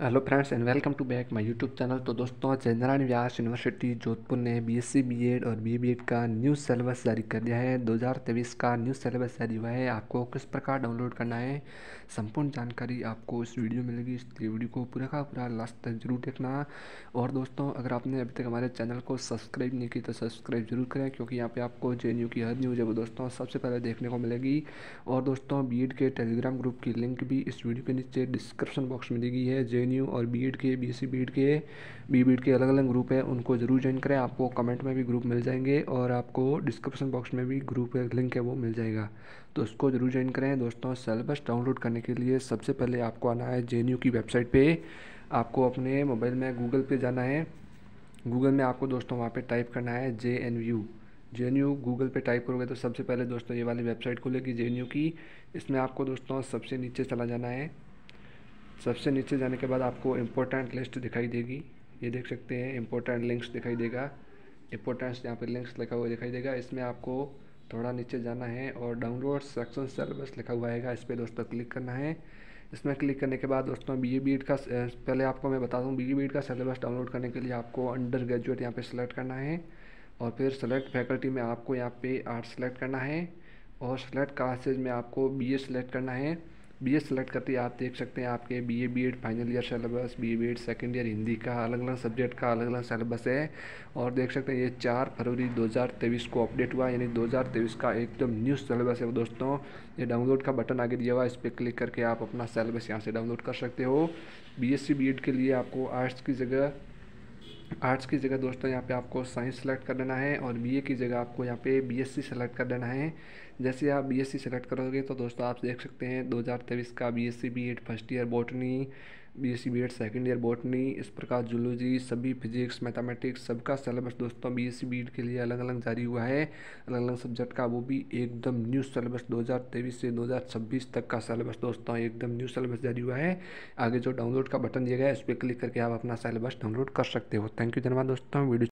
Hello friends and welcome to back my YouTube channel. तो दोस्तों, चंद्रयान व्यास यूनिवर्सिटी जोधपुर ने बीएससी बीएड और बीए का न्यू सिलेबस जारी कर दिया है। 2023 का न्यू सिलेबस जारी हुआ है। आपको किस प्रकार डाउनलोड करना है, संपूर्ण जानकारी आपको इस वीडियो में मिलेगी। इसलिए वीडियो को पूरा का पूरा लास्ट तक जरूर देखना। और दोस्तों, अगर आपने अभी तक हमारे चैनल को सब्सक्राइब नहीं की तो सब्सक्राइब जरूर करें, क्योंकि यहाँ पे आपको जेएनयू की हर न्यूज़ है वो दोस्तों सबसे पहले देखने को मिलेगी। और दोस्तों, बीएड के टेलीग्राम ग्रुप की लिंक भी इस वीडियो के नीचे डिस्क्रिप्शन बॉक्स में दी गई है। जेएनयू और बीएड के बीएससी बीएड के बीएड के अलग अलग ग्रुप हैं, उनको ज़रूर ज्वाइन करें। आपको कमेंट में भी ग्रुप मिल जाएंगे और आपको डिस्क्रिप्शन बॉक्स में भी ग्रुप का लिंक है वो मिल जाएगा, तो उसको ज़रूर ज्वाइन करें। दोस्तों, सिलेबस डाउनलोड करने के लिए सबसे पहले आपको आना है जेएनयू की वेबसाइट पे। आपको अपने मोबाइल में गूगल पे जाना है। गूगल में आपको दोस्तों वहाँ पे टाइप करना है जेएनयू गूगल पे टाइप करोगे तो सबसे पहले दोस्तों ये वाली वेबसाइट खुलेगी जेएनयू की। इसमें आपको दोस्तों सबसे नीचे चला जाना है। सबसे नीचे जाने के बाद आपको इम्पोर्टेंट लिस्ट दिखाई देगी। ये देख सकते हैं, इम्पोर्टेंट लिंक्स दिखाई देगा। इम्पोर्टेंट्स यहाँ पे लिंक्स लिखा हुआ दिखाई देगा। इसमें आपको थोड़ा नीचे जाना है और डाउनलोड सेक्शन सिलेबस लिखा हुआ है, इस पर दोस्तों क्लिक करना है। इसमें क्लिक करने के बाद दोस्तों बीए बीएड का पहले आपको मैं बता दूं, बीए बीएड का सिलेबस डाउनलोड करने के लिए आपको अंडर ग्रेजुएट यहाँ पे सिलेक्ट करना है। और फिर सेलेक्ट फैकल्टी में आपको यहाँ पे आर्ट्स सेलेक्ट करना है। और सेलेक्ट क्लासेज में आपको बीए सेलेक्ट करना है। बीए सेलेक्ट करते ही आप देख सकते हैं आपके BA BEd final year syllabus, BA BEd second year Hindi का अलग अलग सब्जेक्ट का अलग अलग सिलेबस है। और देख सकते हैं ये 4 फरवरी 2023 को अपडेट हुआ, यानी 2023 का एकदम न्यू सिलेबस है वो दोस्तों। ये डाउनलोड का बटन आगे दिया हुआ है, इस पर क्लिक करके आप अपना सिलेबस यहाँ से डाउनलोड कर सकते हो। बीएससी बीएड के लिए आपको आर्ट्स की जगह दोस्तों यहाँ पे आपको साइंस सेलेक्ट कर देना है। और बीए की जगह आपको यहाँ पे बीएससी सेलेक्ट कर देना है। जैसे आप बीएससी सेलेक्ट करोगे तो दोस्तों आप देख सकते हैं 2023 का BSc BEd first year botany, BSc BEd second year botany, इस प्रकार जूलॉजी, सभी फिजिक्स मैथमेटिक्स सबका सिलेबस दोस्तों बीएससी बीएड के लिए अलग अलग जारी हुआ है, अलग अलग सब्जेक्ट का। वो भी एकदम न्यू सिलेबस 2023 से 2026 तक का सिलेबस दोस्तों एकदम न्यू सिलेबस जारी हुआ है। आगे जो डाउनलोड का बटन दिया गया है, इस पर क्लिक करके आप अपना सिलेबस डाउनलोड कर सकते हो। थैंक यू धन्यवाद दोस्तों। वीडियो